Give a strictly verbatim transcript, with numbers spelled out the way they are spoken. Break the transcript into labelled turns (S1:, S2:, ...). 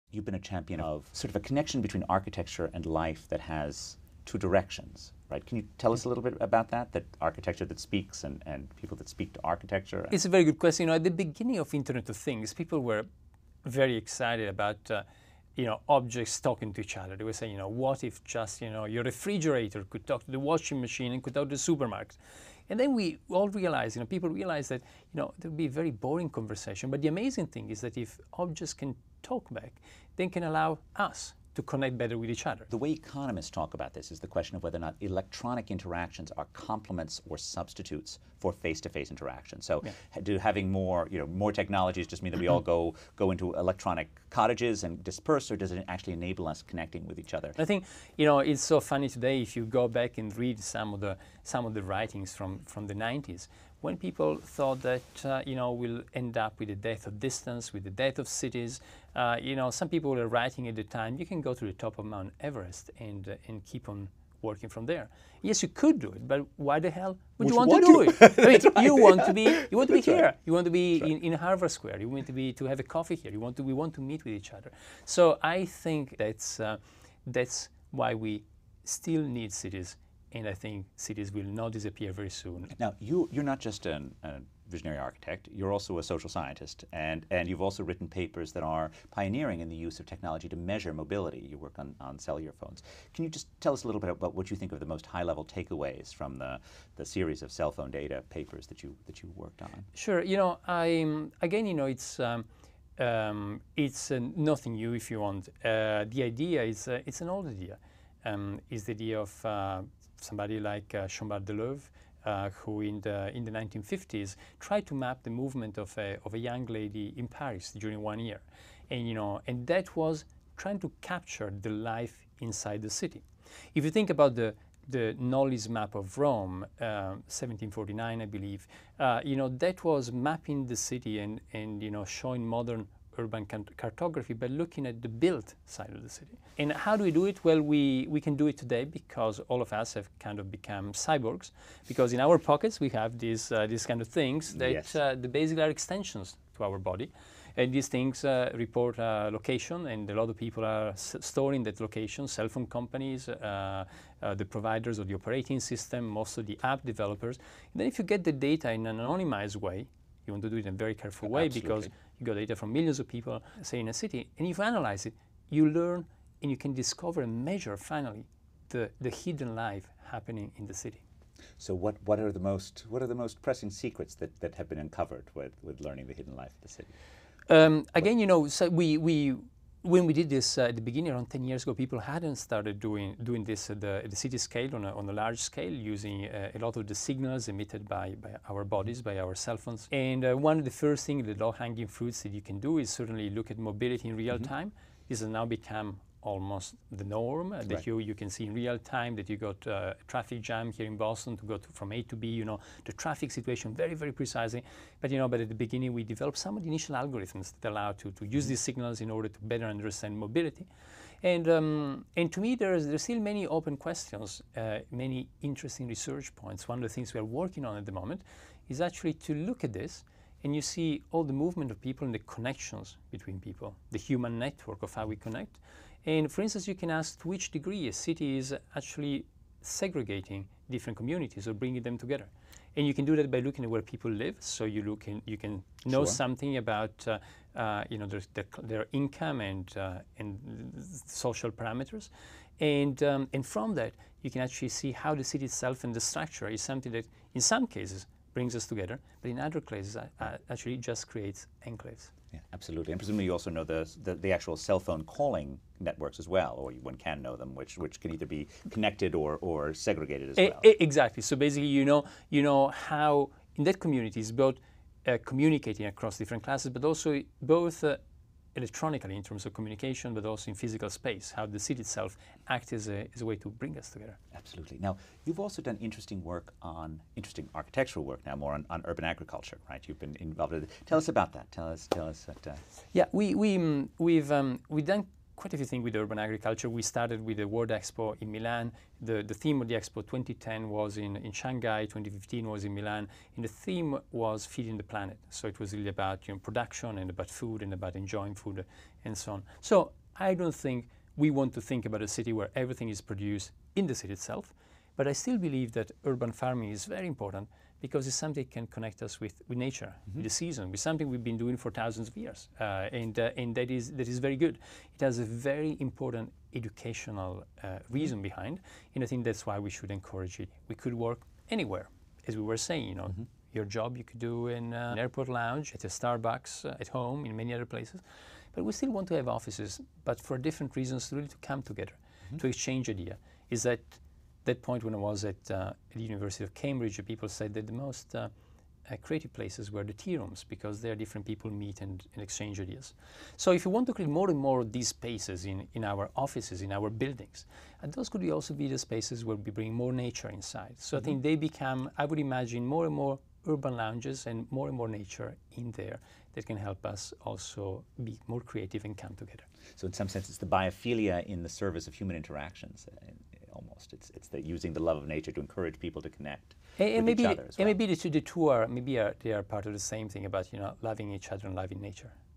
S1: you've been a champion of sort of a connection between architecture and life that has two directions, right? Can you tell us a little bit about that, that architecture that speaks and, and people that speak to architecture?
S2: It's a very good question. You know, at the beginning of Internet of Things, people were very excited about uh, you know, objects talking to each other. They were saying, you know, what if just, you know, your refrigerator could talk to the washing machine and could talk to the supermarket? And then we all realized, you know, people realized that, you know, there would be a very boring conversation. But the amazing thing is that if objects can talk back, they can allow us to connect better with each other.
S1: The way economists talk about this is the question of whether or not electronic interactions are complements or substitutes for face-to-face interaction. So yeah. do having more, you know, more technologies just mean that we all go go into electronic cottages and disperse, or does it actually enable us connecting with each other?
S2: I think, you know, it's so funny today if you go back and read some of the some of the writings from from the nineties, when people thought that, uh, you know, we'll end up with the death of distance, with the death of cities. Uh, you know, some people were writing at the time, you can go to the top of Mount Everest and uh, and keep on working from there. Yes, you could do it, but why the hell would
S1: Would
S2: you want
S1: you
S2: to
S1: want
S2: do it?
S1: to?
S2: I mean,
S1: That's
S2: you
S1: right.
S2: want to be, you want to be
S1: That's
S2: here.
S1: right.
S2: You want to be
S1: That's
S2: in,
S1: right.
S2: in Harvard Square. You want to be to have a coffee here. You want to, we want to meet with each other. So I think that's uh, that's why we still need cities, and I think cities will not disappear very soon.
S1: Now, you, you're not just an, a visionary architect, you're also a social scientist, and, and you've also written papers that are pioneering in the use of technology to measure mobility. You work on, on cellular phones. Can you just tell us a little bit about what you think of the most high-level takeaways from the, the series of cell phone data papers that you, that you worked on?
S2: Sure. You know, I again, you know, it's um, um, it's uh, nothing new if you want. Uh, the idea is uh, it's an old idea. Um, is the idea of uh, somebody like uh, Jean-Bart Deleuve, uh, who in the in the nineteen fifties tried to map the movement of a of a young lady in Paris during one year, and you know, and that was trying to capture the life inside the city. If you think about the the Nolli's map of Rome, uh, seventeen forty-nine, I believe, uh, you know, that was mapping the city and and you know, showing modern urban cartography by looking at the built side of the city. And how do we do it? Well, we, we can do it today because all of us have kind of become cyborgs, because in our pockets we have these, uh, these kind of things that
S1: Yes.
S2: uh, the basically are extensions to our body. And these things uh, report uh, location, and a lot of people are s storing that location, cell phone companies, uh, uh, the providers of the operating system, most of the app developers. And then if you get the data in an anonymized way, you want to do it in a very careful way.
S1: Absolutely.
S2: Because you got data from millions of people, say in a city, and if you analyze it, you learn and you can discover and measure finally the, the hidden life happening in the city.
S1: So what, what are the most what are the most pressing secrets that, that have been uncovered with, with learning the hidden life of the city?
S2: Um, again, you know, so we, we when we did this uh, at the beginning, around ten years ago, people hadn't started doing doing this at the, at the city scale, on a, on a large scale, using uh, a lot of the signals emitted by, by our bodies, by our cell phones. And uh, one of the first things, the low-hanging fruits that you can do is certainly look at mobility in real mm-hmm. time. This has now become almost the norm, uh, that
S1: right.
S2: you, you can see in real time that you got uh, a traffic jam here in Boston to go to, from A to B, you know, the traffic situation very, very precisely. But, you know, but at the beginning we developed some of the initial algorithms that allow to, to use these signals in order to better understand mobility. And, um, and to me, there's, there's still many open questions, uh, many interesting research points. One of the things we are working on at the moment is actually to look at this, and you see all the movement of people and the connections between people, the human network of how we connect. And for instance, you can ask to which degree a city is actually segregating different communities or bringing them together. And you can do that by looking at where people live. So you look in, you can know
S1: Sure.
S2: something about uh, uh, you know, their, their, their income and, uh, and social parameters. And, um, and from that, you can actually see how the city itself and the structure is something that, in some cases, brings us together, but in other cases, uh, actually just creates enclaves.
S1: Yeah, absolutely. And presumably you also know the, the, the actual cell phone calling networks as well, or one can know them, which, which can either be connected or, or segregated as
S2: E
S1: well.
S2: e exactly. So basically, you know, you know how in that community is both uh, communicating across different classes, but also both uh, electronically in terms of communication, but also in physical space, how the city itself acts as a, as a way to bring us together.
S1: Absolutely. Now, you've also done interesting work on, interesting architectural work now, more on, on urban agriculture, right? You've been involved with it. Tell us about that. Tell us, tell us that. Uh...
S2: Yeah, we, we, um, we've, um, we've done quite a few things with urban agriculture. We started with the World Expo in Milan. The, the theme of the Expo twenty ten was in, in Shanghai, twenty fifteen was in Milan, and the theme was feeding the planet. So it was really about, you know, production and about food and about enjoying food and so on. So I don't think we want to think about a city where everything is produced in the city itself, but I still believe that urban farming is very important because it's something that can connect us with, with nature, mm-hmm. with the season, with something we've been doing for thousands of years. Uh, and uh, and that, is, that is very good. It has a very important educational uh, reason mm-hmm. behind, and I think that's why we should encourage it. We could work anywhere, as we were saying, you know, mm-hmm. your job you could do in uh, an airport lounge, at a Starbucks, uh, at home, in many other places. But we still want to have offices, but for different reasons, really to come together, mm-hmm. to exchange ideas. Is that that point when I was at, uh, at the University of Cambridge, people said that the most uh, uh, creative places were the tea rooms because there different people meet and, and exchange ideas. So if you want to create more and more of these spaces in, in our offices, in our buildings, and those could be also be the spaces where we bring more nature inside. So mm-hmm. I think they become, I would imagine, more and more urban lounges and more and more nature in there that can help us also be more creative and come together.
S1: So in some sense, it's the biophilia in the service of human interactions. Uh, almost, it's it's the using the love of nature to encourage people to connect
S2: and,
S1: with
S2: and maybe
S1: each other as well.
S2: And maybe the two, the two are maybe are, they are part of the same thing about, you know, loving each other and loving nature.